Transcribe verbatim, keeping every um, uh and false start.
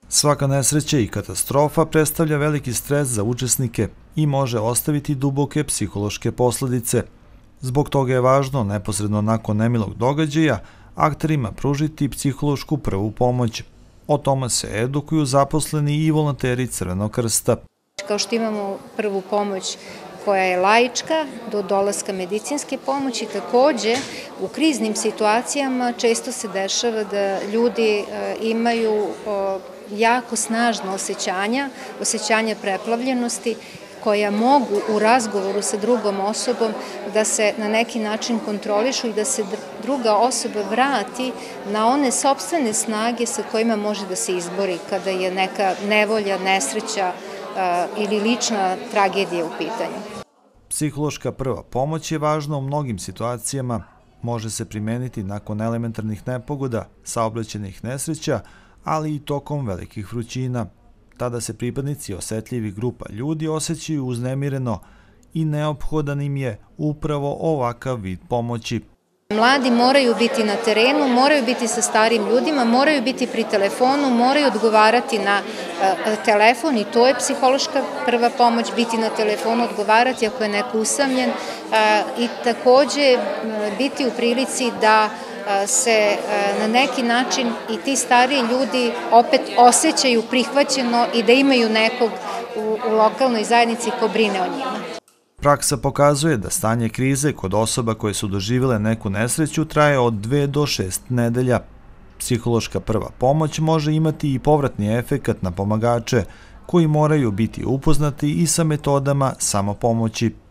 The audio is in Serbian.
Svaka nesreća i katastrofa predstavlja veliki stres za učesnike i može ostaviti duboke psihološke posledice. Zbog toga je važno neposredno nakon nemilog događaja akterima pružiti psihološku prvu pomoć. O tome se edukuju zaposleni i volonteri Crvenog krsta. Kao što imamo prvu pomoć koja je laička do dolaska medicinske pomoći, takođe u kriznim situacijama često se dešava da ljudi imaju jako snažno osjećanja, osjećanja preplavljenosti koja mogu u razgovoru sa drugom osobom da se na neki način kontrolišu i da se druga osoba vrati na one sopstvene snage sa kojima može da se izbori kada je neka nevolja, nesreća ili lična tragedija u pitanju. Psihološka prva pomoć je važna u mnogim situacijama. Može se primeniti nakon elementarnih nepogoda, saobraćajnih nesreća, ali i tokom velikih vrućina. Tada se pripadnici osetljivih grupa ljudi osjećaju uznemireno i neophodan im je upravo ovakav vid pomoći. Mladi moraju biti na terenu, moraju biti sa starim ljudima, moraju biti pri telefonu, moraju odgovarati na telefon i to je psihološka prva pomoć, biti na telefonu, odgovarati ako je neko usamljen i takođe biti u prilici da se na neki način i ti stariji ljudi opet osjećaju prihvaćeno i da imaju nekog u lokalnoj zajednici ko brine o njima. Praksa pokazuje da stanje krize kod osoba koje su doživjele neku nesreću traje od dve do šest nedelja. Psihološka prva pomoć može imati i povratni efekat na pomagače koji moraju biti upoznati i sa metodama samopomoći.